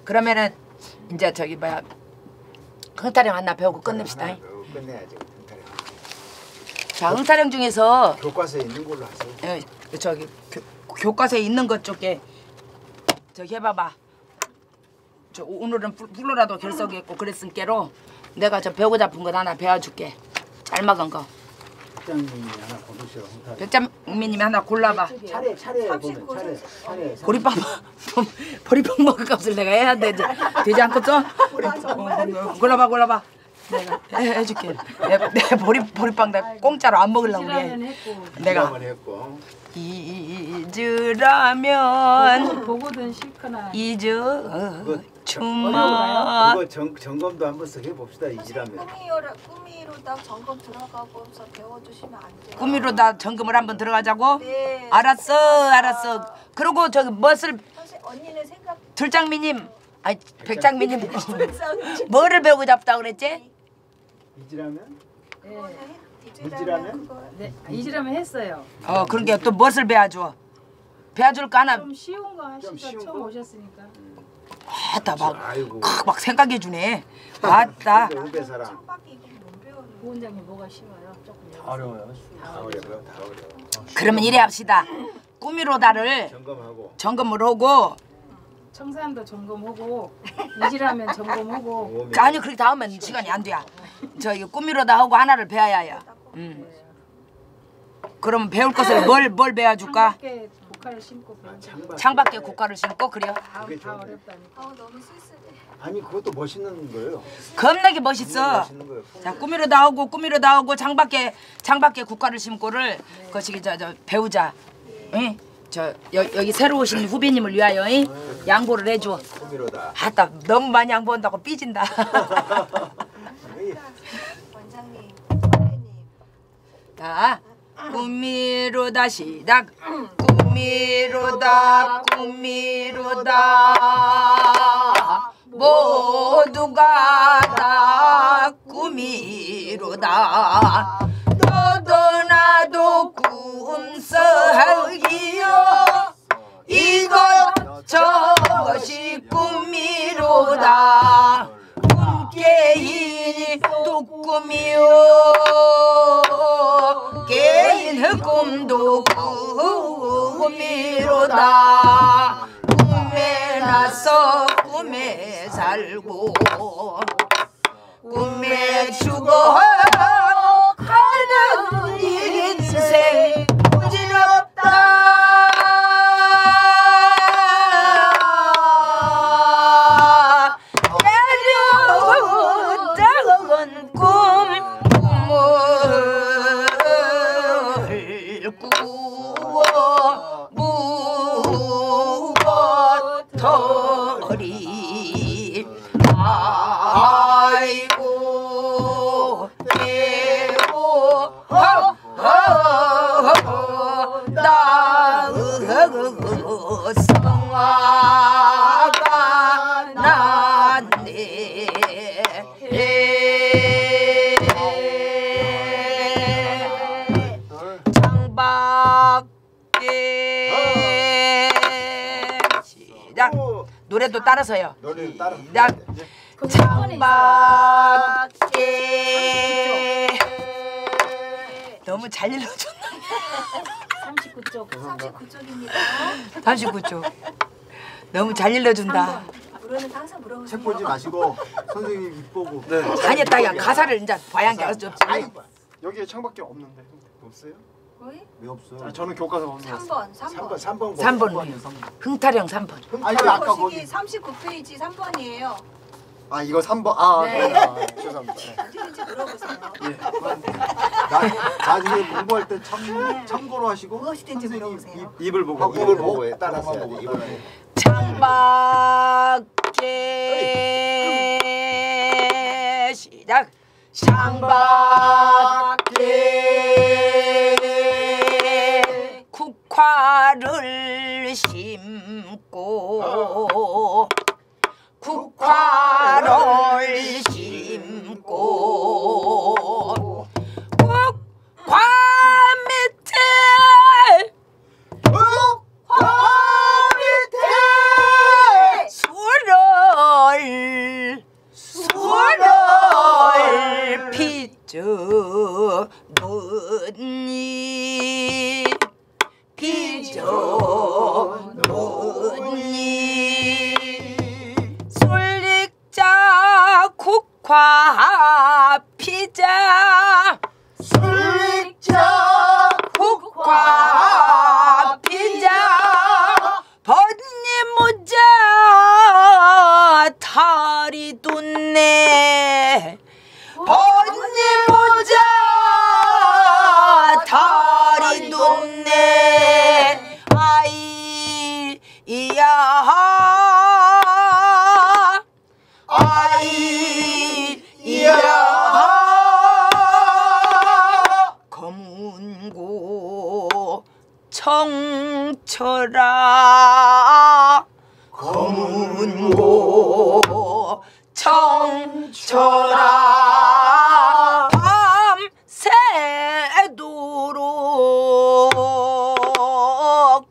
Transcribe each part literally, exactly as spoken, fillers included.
그러면은 이제 저기 뭐야 흥타령 하나 배우고 끝냅시다. 하나 배우고 끝내야지. 흥타령. 자, 흥타령 중에서 교과서에 있는 걸로 하세요. 예, 저기 교, 교과서에 있는 것 쪽에 저기 해봐봐. 저 오늘은 불러라도 결석했고 그랬으니께로 내가 저 배우고 잡은 것 하나 배워줄게. 잘 먹은 거. 백장님이 하나 고르시오. 흥타령. 백장미님이 하나 골라봐. 차례 차례 보면 차례 차례. 보리밥 보리밥 먹을 값을 내가 해야 되지 되지 않겠어? 어, 골라봐 골라봐. 내가 해, 해줄게. 내, 내 보리 보리빵 나 공짜로 안 먹으려고 그래. 내가 했고. 잊으라면 보고든 싫거나 잊어 주마. 그거 점 점검도 한번 쓱 해봅시다. 이지라면. 꾸미로다 꾸미로다 점검 들어가고서 배워주시면 안 돼요. 꾸미로다 점검을 한번 들어가자고. 네. 알았어 알았어. 그리고 저기 무엇을 사실 언니는 생각. 들장미님 아니 백장미님 뭐를 배우고 잡다 그랬지? 이지라면? 그거는 해- 이지라면? 그거 네, 이지라면 했어요. 어 그런 게 또 무엇을 배워줘? 배워줄 거 하나. 좀 쉬운 거 하시다 쉬운 처음 거? 오셨으니까. 아따 막, 아이고. 막 생각해 주네. 아따. 후배 사람. 창밖에 이거 못 배우는. 부원장님 뭐가 쉬워요? 조금 어려워요. 다 어려워요. 다 어려워. 그러면 이래 합시다. 꾸미로다를 점검하고. 점검을 하고 청산도 점검하고 이지라면 점검하고 오면 아니 그렇게 다 하면 시간이 안 돼야. 저기 꾸미로다 하고 하나를 배워야 해요. 음. 그러면 배울 것을 뭘 뭘 배워줄까? 창밖에 국화를 심고 배우는 창밖에. 창밖에 국화를 심고 그래요. 다, 그게 다 좋네. 어렵다니까. 아우 너무 쓸쓸해. 아니 그것도 멋있는 거예요. 겁나게 멋있어. 멋있는 거예요. 자 꾸미로다 하고 꾸미로다 하고 창밖에 창밖에 국화를 심고를 거시기 저 저 배우자. 응? 저 여, 여기 새로 오신 후배님을 위하여 응? 양보를 해줘. 꾸미로다. 아따 너무 많이 양보한다고 삐진다. 원장님, 선배님. 자 꾸미로다 시작. 꾸미로다 꾸미로다 모두가 다 꾸미로다. 너도 나도 꿈속이요 이것 저것이 꿈이로다. 꿈깨이니 또 꿈이요 깨인 꿈도 꿈이로다. 꿈에 나서 꿈에 살고 꿈에 죽어 가는 인생 부질없다. 내려온 꿈 꿈을 꾸어 무거터리. 아이고 배고 나 성화가 났네. 창밖에 시작. 노래도 따라서요. 노래는 따라. 시작. 창밖에 너무 잘 일러줬나? 삼십구 쪽. 삼십구 쪽입니다. 삼십구 쪽 너무 잘 일러준다. 물어는 항상 물어보세요. 책 보지 마시고 선생님 입 보고. 네. 아니 따야 가사를 이제 봐야 한게 어쩔 수 없지. 여기에 창밖에 없는데. 없어요? 거의 왜 없어? 아, 저는 교과서가 없는 삼 번, 삼 삼 번, 번. 삼 번. 삼 번. 삼 번. 흥타령 삼 번. 아니 왜 아까 거시기 거기. 삼십구 페이지 삼 번이에요. 아 이거 삼 번. 아, 네. 네. 아, 죄송합니다. 네. 언제든지 물어보세요. 나, 나중에 공부할 때 참, 참고로 하시고 무엇이든지 선생님 물어보세요. 입, 입을 보고 하고 입을 보고 해. 따라서 해야 돼. 입을 보고. 창밖에 시작. 창밖에 국화를 심고 국화를 심고 국화 밑에 국화 밑에 술을 놓니 빚어 놓니 술릭자 국화 피자 술릭자 국화 피자 번님 모자 탈이 돋네 번님 모자 탈이 돋네 아이 이야 아이 이야 검은고 청철아 검은고 청철아 밤새도록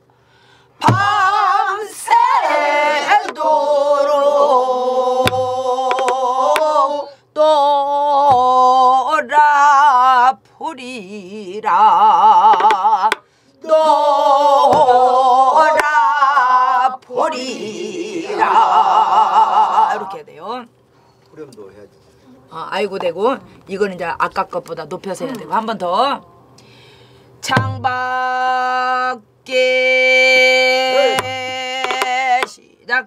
밤새도록 놀아보리라 놀아보리라 이렇게 해야 돼요. 후렴도 해야지. 아, 아이고 되고 이거는 이제 아까 것보다 높여서 해야 되고 한 번 더 창밖에 시작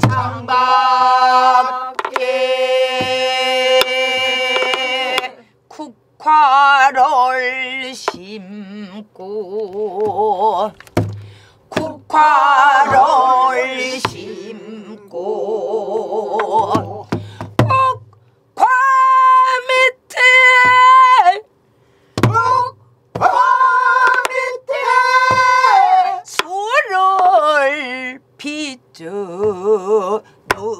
창밖에 국화를 심고 국화를 심고 국화 밑에 국화 밑에 술을 빚어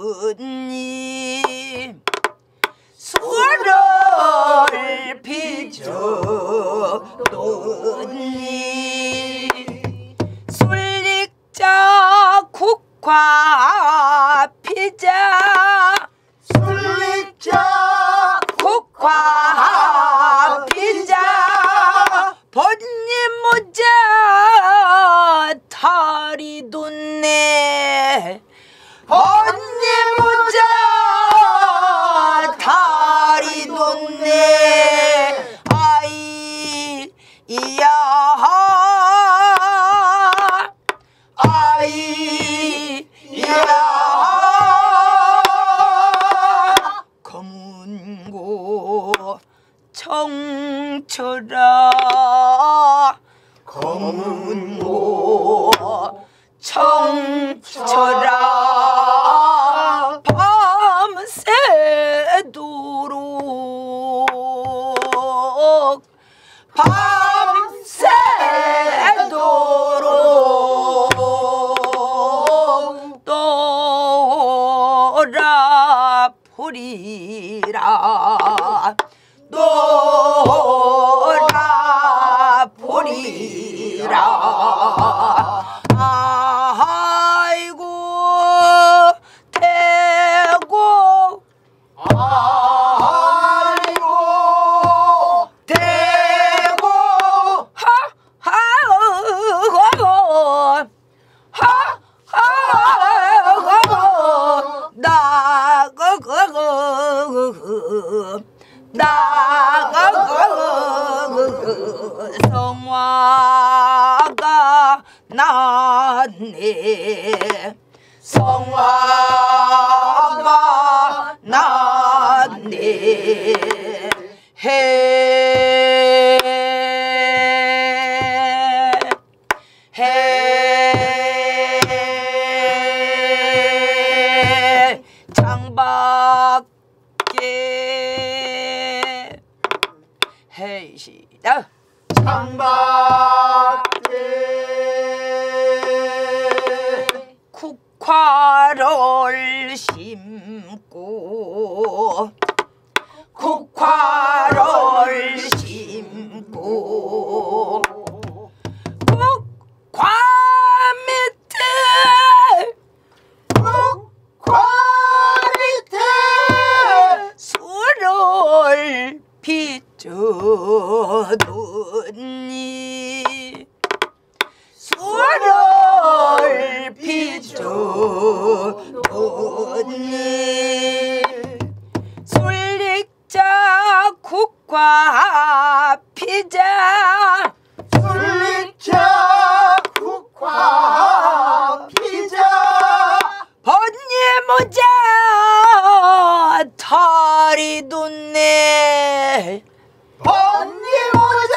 놓니 술을 빚어 놓니 술릭자 국화 피자 술릭자 국화 피자 번님 모자 탈이 돋네 번님 모자 탈이 돋네 아이 이야 아이 이야 검은고 청철아 검은고 청철아 밤새도록 밤새도록 놀아보리라 놀아보리라 아이고 대고 아이고 대고 하하고 하하고 나가고 나가고 성화가 났네 성화가 났네 해 해 창밖에 헤이 시작 창밖에 국화를 심고 국화를 심고 국화 밑에 국화 밑에 술을 빚 비춰두니 술을 비춰두니 술릭자 국화 피자 술릭자 국화 피자 번예모자 털이 돋네 번니모자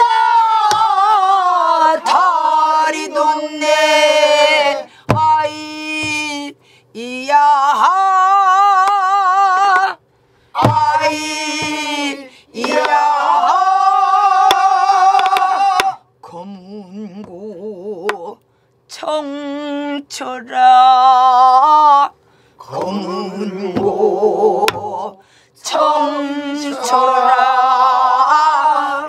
털이 돋네 아이 이야 아이 이야 검은고 청철아 검은고 청철아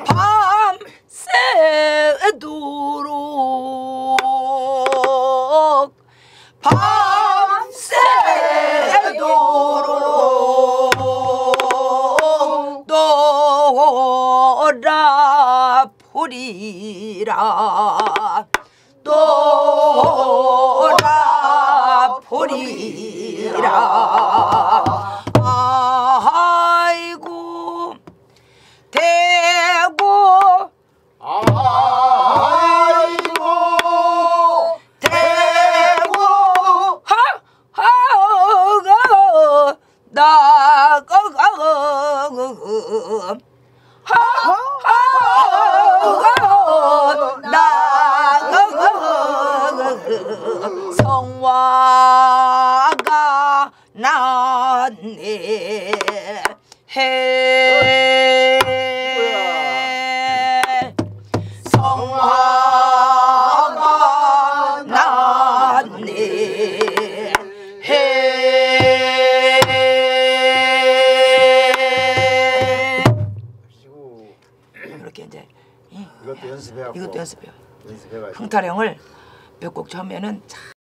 밤새도록 밤새도록 놀아보리라 놀아보리라 아이고 대고 아이고 대고 하하가 나가가 하하가 나가가 성화가 났네 해 성화가 났네 해 하시고 이렇게 이제 이, 이것도 연습해갖고 이것도 연습해요. 연습해가지고 흥타령을 몇 곡 처음에는 잘